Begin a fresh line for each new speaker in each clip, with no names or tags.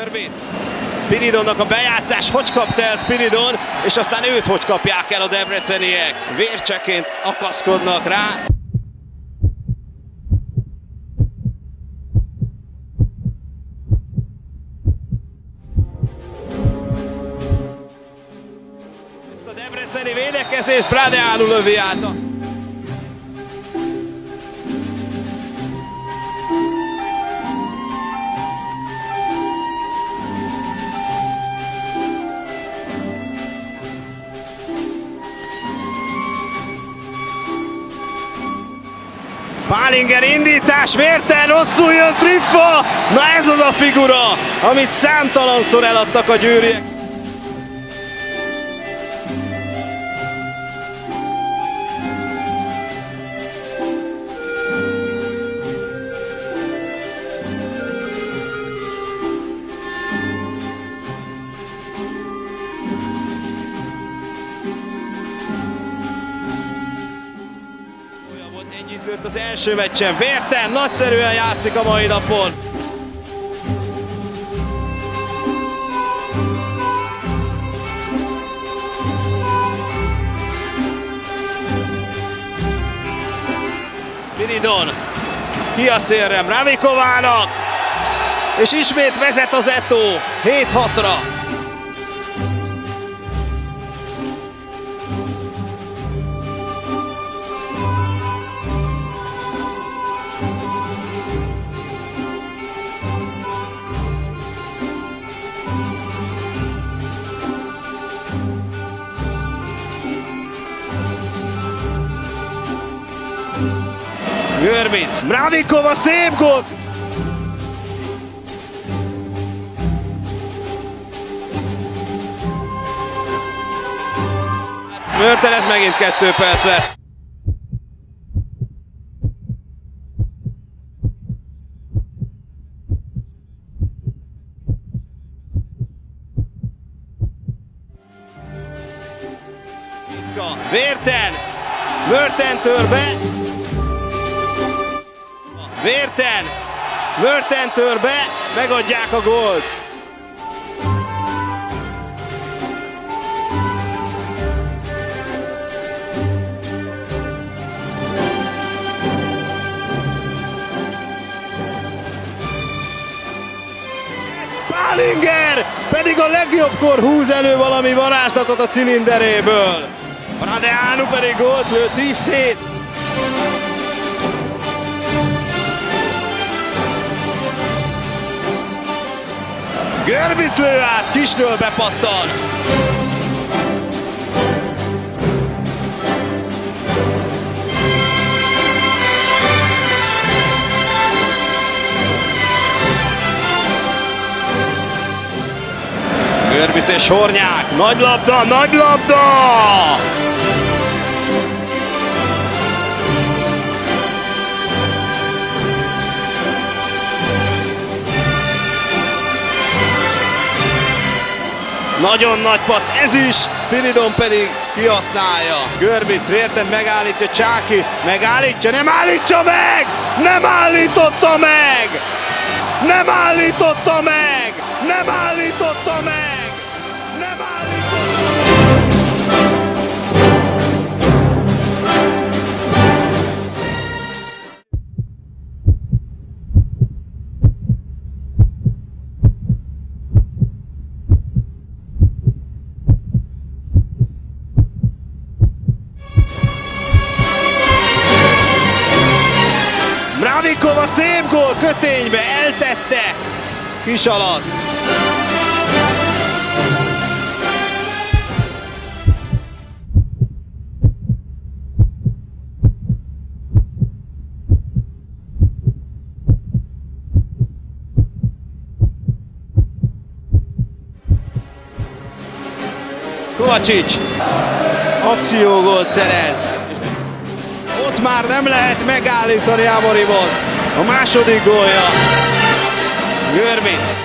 Görbic. Spiridonnak a bejátszás, hogy kapta el Spiridon, és aztán őt hogy kapják el a debreceniek. Vércseként akaszkodnak rá. Ezt a debreceni védekezés Bradeanu lövi át. Pálinger indítás, Vérten, rosszul jön Triffa! Na ez az a figura, amit számtalanszor eladtak a győriek. Ennyit lőtt az első meccsen. Vérten nagyszerűen játszik a mai napon. Spiridon ki a szélre Mravikovának, és ismét vezet az Eto 7-6-ra. Görbic, Mravikova, szép gól! Mörten, ez megint 2 perc lesz. Vérten, Mörten tör be. Vérten, Mörten tör be, megadják a gólt. Pálinger pedig a legjobbkor húz elő valami varázslatot a cilinderéből. Bradeanu pedig gólt lő, 10-7. Görbic lő át, kisről bepattan. Görbic és Hornyák, nagy labda, nagy labda! Nagyon nagy passz, ez is, Spiridon pedig kihasználja. Görbic, Vérten megállítja, Csáki megállítja, nem állítja meg! Nem állította meg! Nem állította meg! Nem állította meg! Nem állította meg! Mravikova, szép gól, köténybe, eltette, kis alatt. Kovácsics akciógólt szerez. Ott már nem lehet megállítani Amorimot. A második gólja. Görbic.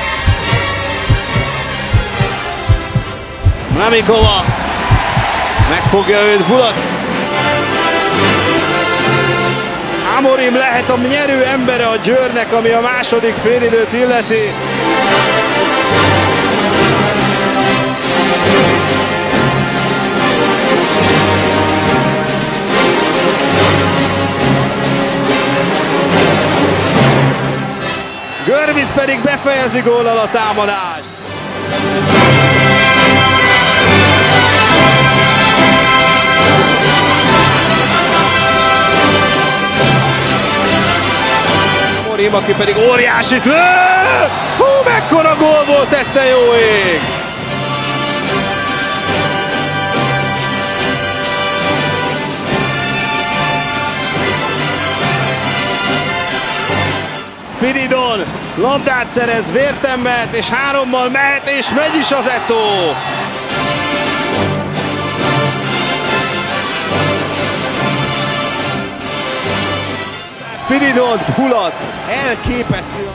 Mravikova Megfogja őt Bulat. Amorim lehet a nyerő embere a Győrnek, ami a második félidőt illeti. Görvic pedig befejezi góllal a támadást. Amorim, aki pedig óriásit lő! Hú, mekkora gól volt ez, te jó ég! Spiridon labdát szerez, Vértembert, és 3-mal mehet, és megy is az Eto'o! Spiridon, Bulat, elképesztő!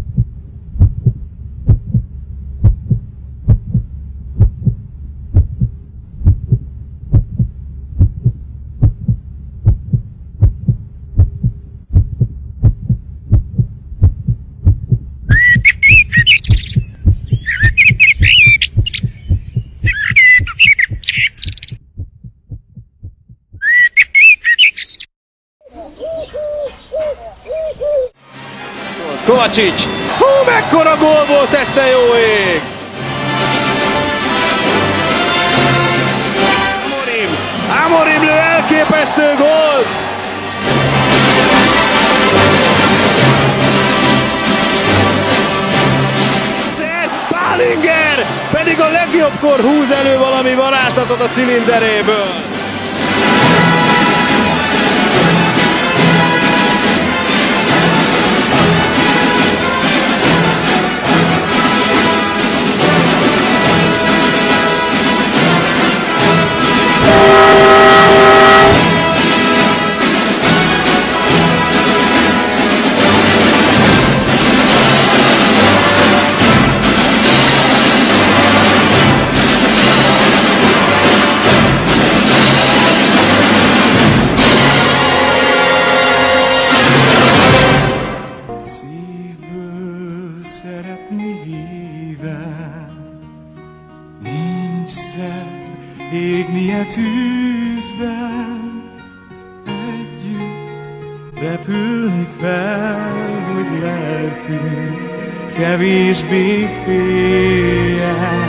Kovácsics! Hú, mekkora gól volt ez, te jó ég! Amorim lő elképesztő gólt! Pálinger pedig a legjobbkor húz elő valami varázslatot a cilinderéből.
Nincs szer égnie tűzben, együtt repülni fel, hogy lelkünk kevésbé féljen.